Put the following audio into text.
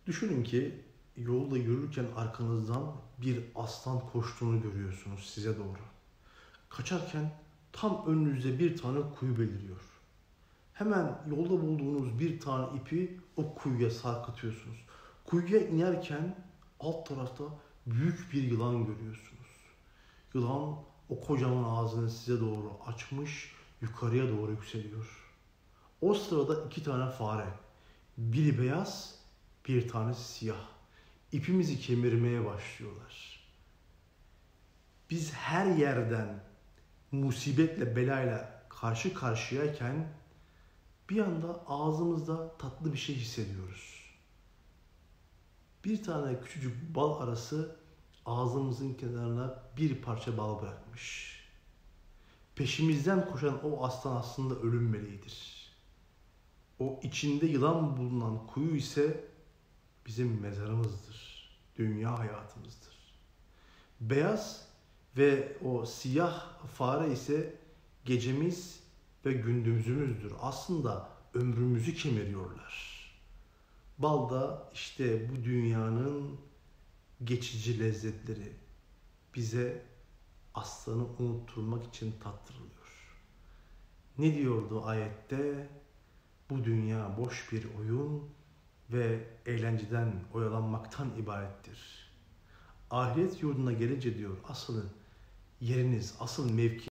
Düşünün ki yolda yürürken arkanızdan bir aslan koştuğunu görüyorsunuz size doğru. Kaçarken tam önünüzde bir tane kuyu beliriyor. Hemen yolda bulduğunuz bir tane ipi o kuyuya sarkıtıyorsunuz. Kuyuya inerken alt tarafta büyük bir yılan görüyorsunuz. Yılan o kocaman ağzını size doğru açmış, yukarıya doğru yükseliyor. O sırada iki tane fare, biri beyaz, bir tanesi siyah, İpimizi kemirmeye başlıyorlar. Biz her yerden musibetle, belayla karşı karşıyayken bir anda ağzımızda tatlı bir şey hissediyoruz. Bir tane küçücük bal arası ağzımızın kenarına bir parça bal bırakmış. Peşimizden koşan o aslan aslında ölüm meleğidir. O içinde yılan bulunan kuyu ise bizim mezarımızdır. Dünya hayatımızdır. Beyaz ve o siyah fare ise gecemiz ve gündüzümüzdür. Aslında ömrümüzü kemiriyorlar. Bal da işte bu dünyanın geçici lezzetleri bize aslanı unutturmak için tattırılıyor. Ne diyordu ayette? Bu dünya boş bir oyun ve eğlenceden, oyalanmaktan ibarettir. Ahiret yurduna gelince diyor asıl yeriniz, asıl mevki